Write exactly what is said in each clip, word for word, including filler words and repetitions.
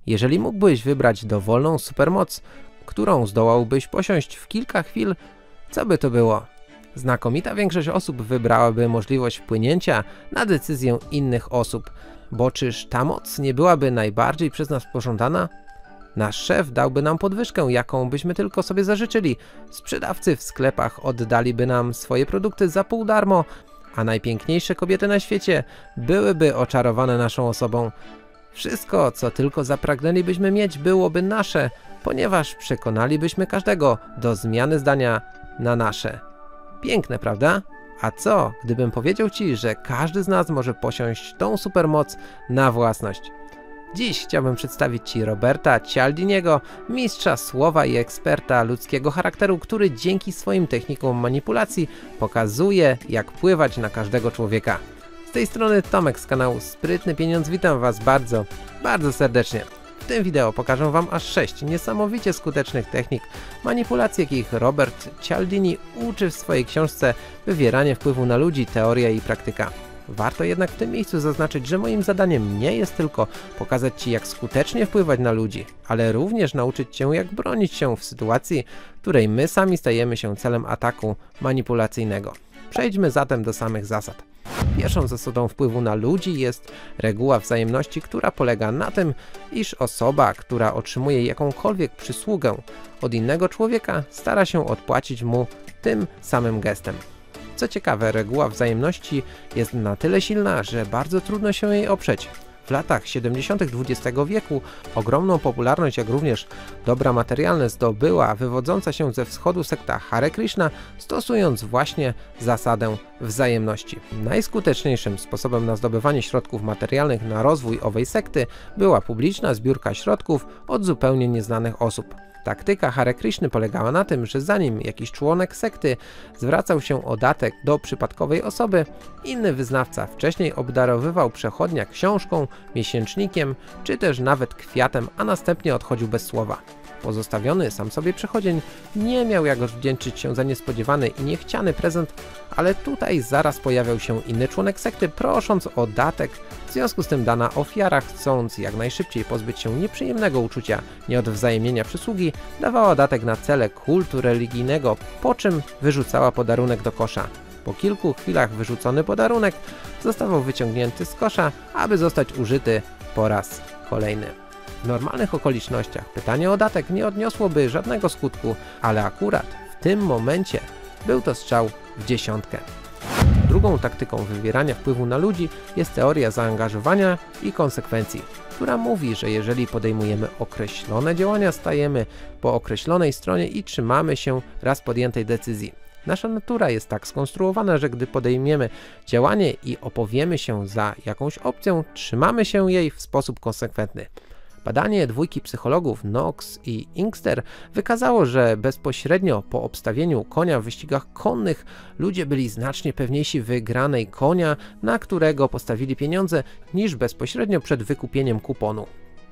Jeżeli mógłbyś wybrać dowolną supermoc, którą zdołałbyś posiąść w kilka chwil, co by to było? Znakomita większość osób wybrałaby możliwość wpłynięcia na decyzję innych osób, bo czyż ta moc nie byłaby najbardziej przez nas pożądana? Nasz szef dałby nam podwyżkę, jaką byśmy tylko sobie zażyczyli, sprzedawcy w sklepach oddaliby nam swoje produkty za pół darmo, a najpiękniejsze kobiety na świecie byłyby oczarowane naszą osobą. Wszystko, co tylko zapragnęlibyśmy mieć, byłoby nasze, ponieważ przekonalibyśmy każdego do zmiany zdania na nasze. Piękne, prawda? A co, gdybym powiedział Ci, że każdy z nas może posiąść tą supermoc na własność? Dziś chciałbym przedstawić Ci Roberta Cialdiniego, mistrza słowa i eksperta ludzkiego charakteru, który dzięki swoim technikom manipulacji pokazuje, jak wpływać na każdego człowieka. Z tej strony Tomek z kanału Sprytny Pieniądz, witam Was bardzo, bardzo serdecznie. W tym wideo pokażę Wam aż sześć niesamowicie skutecznych technik manipulacji, jakich Robert Cialdini uczy w swojej książce Wywieranie wpływu na ludzi, teoria i praktyka. Warto jednak w tym miejscu zaznaczyć, że moim zadaniem nie jest tylko pokazać Ci, jak skutecznie wpływać na ludzi, ale również nauczyć Cię, jak bronić się w sytuacji, w której my sami stajemy się celem ataku manipulacyjnego. Przejdźmy zatem do samych zasad. Pierwszą zasadą wpływu na ludzi jest reguła wzajemności, która polega na tym, iż osoba, która otrzymuje jakąkolwiek przysługę od innego człowieka, stara się odpłacić mu tym samym gestem. Co ciekawe, reguła wzajemności jest na tyle silna, że bardzo trudno się jej oprzeć. W latach siedemdziesiątych dwudziestego wieku ogromną popularność, jak również dobra materialne zdobyła wywodząca się ze wschodu sekta Hare Krishna, stosując właśnie zasadę wzajemności. Najskuteczniejszym sposobem na zdobywanie środków materialnych na rozwój owej sekty była publiczna zbiórka środków od zupełnie nieznanych osób. Taktyka Hare Krishny polegała na tym, że zanim jakiś członek sekty zwracał się o datek do przypadkowej osoby, inny wyznawca wcześniej obdarowywał przechodnia książką, miesięcznikiem czy też nawet kwiatem, a następnie odchodził bez słowa. Pozostawiony sam sobie przechodzień nie miał jak odwdzięczyć się za niespodziewany i niechciany prezent, ale tutaj zaraz pojawiał się inny członek sekty, prosząc o datek. W związku z tym dana ofiara, chcąc jak najszybciej pozbyć się nieprzyjemnego uczucia nieodwzajemnienia przysługi, dawała datek na cele kultu religijnego, po czym wyrzucała podarunek do kosza. Po kilku chwilach wyrzucony podarunek zostawał wyciągnięty z kosza, aby zostać użyty po raz kolejny. W normalnych okolicznościach pytanie o datek nie odniosłoby żadnego skutku, ale akurat w tym momencie był to strzał w dziesiątkę. Drugą taktyką wywierania wpływu na ludzi jest teoria zaangażowania i konsekwencji, która mówi, że jeżeli podejmujemy określone działania, stajemy po określonej stronie i trzymamy się raz podjętej decyzji. Nasza natura jest tak skonstruowana, że gdy podejmiemy działanie i opowiemy się za jakąś opcją, trzymamy się jej w sposób konsekwentny. Badanie dwójki psychologów Knox i Inkster wykazało, że bezpośrednio po obstawieniu konia w wyścigach konnych ludzie byli znacznie pewniejsi wygranej konia, na którego postawili pieniądze, niż bezpośrednio przed wykupieniem kuponu.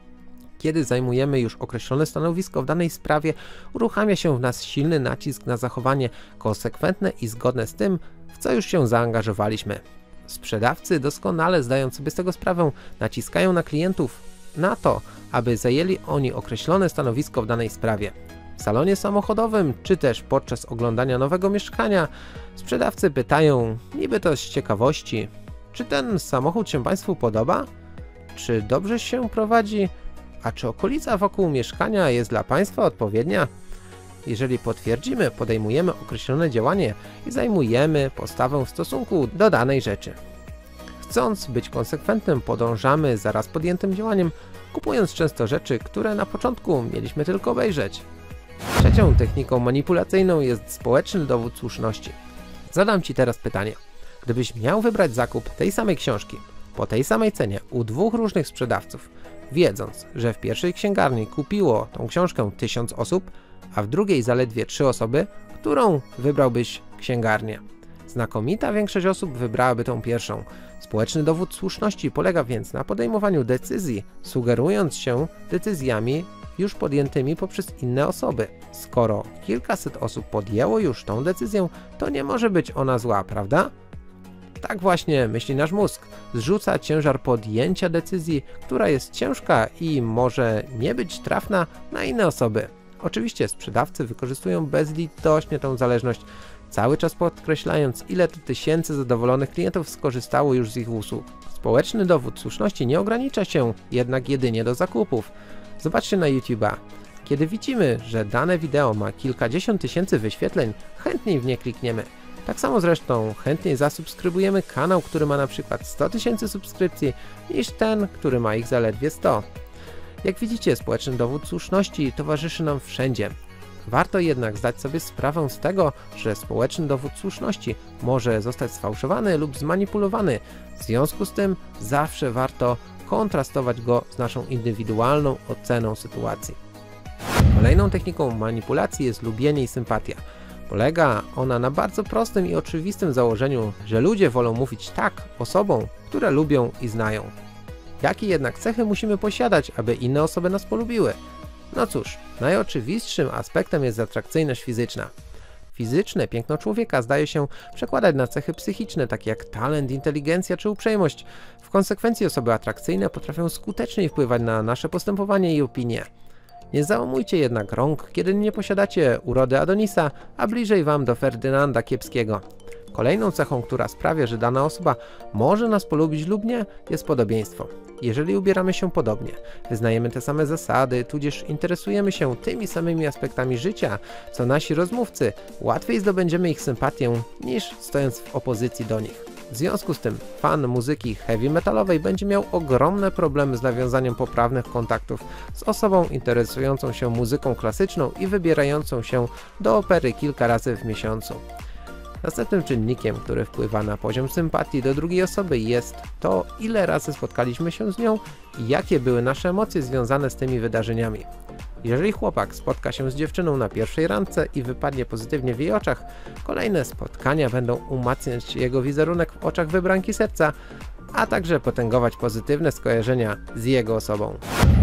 Kiedy zajmujemy już określone stanowisko w danej sprawie, uruchamia się w nas silny nacisk na zachowanie konsekwentne i zgodne z tym, w co już się zaangażowaliśmy. Sprzedawcy, doskonale zdając sobie z tego sprawę, naciskają na klientów na to, aby zajęli oni określone stanowisko w danej sprawie. W salonie samochodowym, czy też podczas oglądania nowego mieszkania, sprzedawcy pytają, niby to z ciekawości, czy ten samochód się Państwu podoba? Czy dobrze się prowadzi? A czy okolica wokół mieszkania jest dla Państwa odpowiednia? Jeżeli potwierdzimy, podejmujemy określone działanie i zajmujemy postawę w stosunku do danej rzeczy. Chcąc być konsekwentnym, podążamy za raz podjętym działaniem, kupując często rzeczy, które na początku mieliśmy tylko obejrzeć. Trzecią techniką manipulacyjną jest społeczny dowód słuszności. Zadam Ci teraz pytanie. Gdybyś miał wybrać zakup tej samej książki po tej samej cenie u dwóch różnych sprzedawców, wiedząc, że w pierwszej księgarni kupiło tą książkę tysiąc osób, a w drugiej zaledwie trzy osoby, którą wybrałbyś księgarnię? Znakomita większość osób wybrałaby tą pierwszą. Społeczny dowód słuszności polega więc na podejmowaniu decyzji, sugerując się decyzjami już podjętymi poprzez inne osoby. Skoro kilkaset osób podjęło już tą decyzję, to nie może być ona zła, prawda? Tak właśnie myśli nasz mózg. Zrzuca ciężar podjęcia decyzji, która jest ciężka i może nie być trafna, na inne osoby. Oczywiście sprzedawcy wykorzystują bezlitośnie tą zależność, cały czas podkreślając, ile to tysięcy zadowolonych klientów skorzystało już z ich usług. Społeczny dowód słuszności nie ogranicza się jednak jedynie do zakupów. Zobaczcie na YouTube'a. Kiedy widzimy, że dane wideo ma kilkadziesiąt tysięcy wyświetleń, chętniej w nie klikniemy. Tak samo zresztą chętniej zasubskrybujemy kanał, który ma na przykład sto tysięcy subskrypcji, niż ten, który ma ich zaledwie sto. Jak widzicie, społeczny dowód słuszności towarzyszy nam wszędzie. Warto jednak zdać sobie sprawę z tego, że społeczny dowód słuszności może zostać sfałszowany lub zmanipulowany. W związku z tym zawsze warto kontrastować go z naszą indywidualną oceną sytuacji. Kolejną techniką manipulacji jest lubienie i sympatia. Polega ona na bardzo prostym i oczywistym założeniu, że ludzie wolą mówić tak osobom, które lubią i znają. Jakie jednak cechy musimy posiadać, aby inne osoby nas polubiły? No cóż, najoczywistszym aspektem jest atrakcyjność fizyczna. Fizyczne piękno człowieka zdaje się przekładać na cechy psychiczne, takie jak talent, inteligencja czy uprzejmość. W konsekwencji osoby atrakcyjne potrafią skuteczniej wpływać na nasze postępowanie i opinie. Nie załamujcie jednak rąk, kiedy nie posiadacie urody Adonisa, a bliżej wam do Ferdynanda Kiepskiego. Kolejną cechą, która sprawia, że dana osoba może nas polubić lub nie, jest podobieństwo. Jeżeli ubieramy się podobnie, wyznajemy te same zasady, tudzież interesujemy się tymi samymi aspektami życia, co nasi rozmówcy, łatwiej zdobędziemy ich sympatię niż stojąc w opozycji do nich. W związku z tym fan muzyki heavy metalowej będzie miał ogromne problemy z nawiązaniem poprawnych kontaktów z osobą interesującą się muzyką klasyczną i wybierającą się do opery kilka razy w miesiącu. Następnym czynnikiem, który wpływa na poziom sympatii do drugiej osoby, jest to, ile razy spotkaliśmy się z nią i jakie były nasze emocje związane z tymi wydarzeniami. Jeżeli chłopak spotka się z dziewczyną na pierwszej randce i wypadnie pozytywnie w jej oczach, kolejne spotkania będą umacniać jego wizerunek w oczach wybranki serca, a także potęgować pozytywne skojarzenia z jego osobą.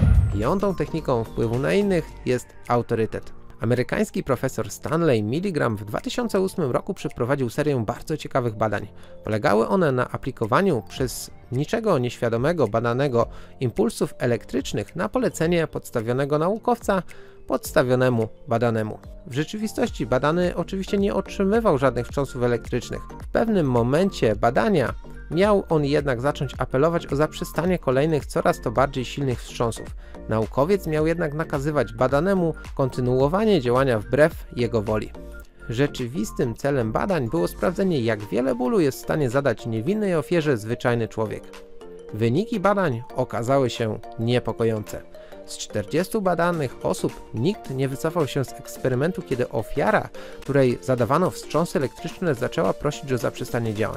Piątą techniką wpływu na innych jest autorytet. Amerykański profesor Stanley Milgram w dwa tysiące ósmym roku przeprowadził serię bardzo ciekawych badań. Polegały one na aplikowaniu przez niczego nieświadomego badanego impulsów elektrycznych na polecenie podstawionego naukowca podstawionemu badanemu. W rzeczywistości badany oczywiście nie otrzymywał żadnych wstrząsów elektrycznych. W pewnym momencie badania miał on jednak zacząć apelować o zaprzestanie kolejnych coraz to bardziej silnych wstrząsów. Naukowiec miał jednak nakazywać badanemu kontynuowanie działania wbrew jego woli. Rzeczywistym celem badań było sprawdzenie, jak wiele bólu jest w stanie zadać niewinnej ofierze zwyczajny człowiek. Wyniki badań okazały się niepokojące. Z czterdziestu badanych osób nikt nie wycofał się z eksperymentu, kiedy ofiara, której zadawano wstrząsy elektryczne, zaczęła prosić o zaprzestanie działań.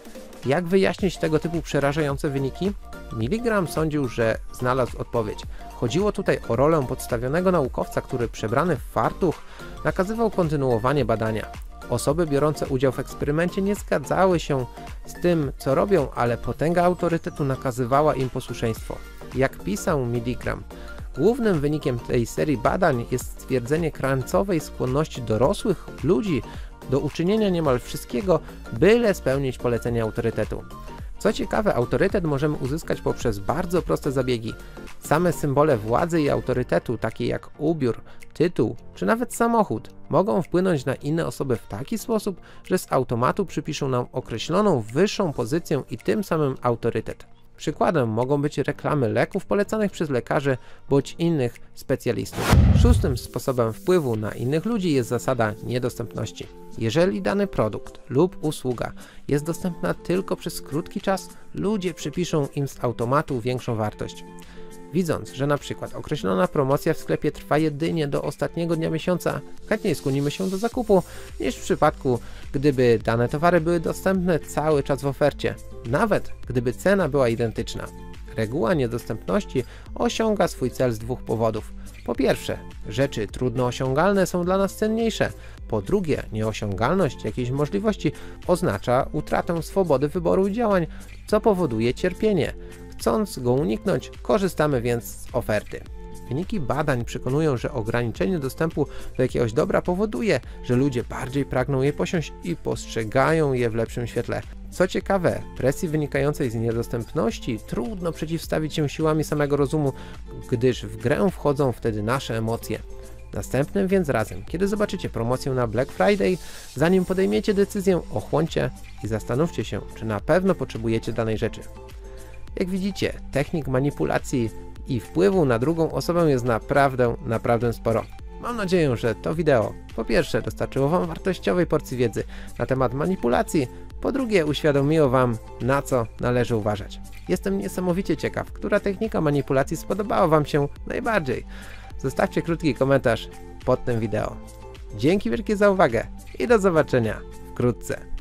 Jak wyjaśnić tego typu przerażające wyniki? Milgram sądził, że znalazł odpowiedź. Chodziło tutaj o rolę podstawionego naukowca, który przebrany w fartuch nakazywał kontynuowanie badania. Osoby biorące udział w eksperymencie nie zgadzały się z tym, co robią, ale potęga autorytetu nakazywała im posłuszeństwo. Jak pisał Milgram, głównym wynikiem tej serii badań jest stwierdzenie krańcowej skłonności dorosłych ludzi do uczynienia niemal wszystkiego, byle spełnić polecenia autorytetu. Co ciekawe, autorytet możemy uzyskać poprzez bardzo proste zabiegi. Same symbole władzy i autorytetu, takie jak ubiór, tytuł czy nawet samochód, mogą wpłynąć na inne osoby w taki sposób, że z automatu przypiszą nam określoną wyższą pozycję i tym samym autorytet. Przykładem mogą być reklamy leków polecanych przez lekarzy bądź innych specjalistów. Szóstym sposobem wpływu na innych ludzi jest zasada niedostępności. Jeżeli dany produkt lub usługa jest dostępna tylko przez krótki czas, ludzie przypiszą im z automatu większą wartość. Widząc, że na przykład określona promocja w sklepie trwa jedynie do ostatniego dnia miesiąca, chętniej skłonimy się do zakupu, niż w przypadku, gdyby dane towary były dostępne cały czas w ofercie, nawet gdyby cena była identyczna. Reguła niedostępności osiąga swój cel z dwóch powodów. Po pierwsze, rzeczy trudno osiągalne są dla nas cenniejsze. Po drugie, nieosiągalność jakiejś możliwości oznacza utratę swobody wyboru i działań, co powoduje cierpienie. Chcąc go uniknąć, korzystamy więc z oferty. Wyniki badań przekonują, że ograniczenie dostępu do jakiegoś dobra powoduje, że ludzie bardziej pragną je posiąść i postrzegają je w lepszym świetle. Co ciekawe, presji wynikającej z niedostępności trudno przeciwstawić się siłami samego rozumu, gdyż w grę wchodzą wtedy nasze emocje. Następnym więc razem, kiedy zobaczycie promocję na Black Friday, zanim podejmiecie decyzję, ochłoncie i zastanówcie się, czy na pewno potrzebujecie danej rzeczy. Jak widzicie, technik manipulacji i wpływu na drugą osobę jest naprawdę, naprawdę sporo. Mam nadzieję, że to wideo po pierwsze dostarczyło Wam wartościowej porcji wiedzy na temat manipulacji, po drugie uświadomiło Wam, na co należy uważać. Jestem niesamowicie ciekaw, która technika manipulacji spodobała Wam się najbardziej. Zostawcie krótki komentarz pod tym wideo. Dzięki wielkie za uwagę i do zobaczenia wkrótce.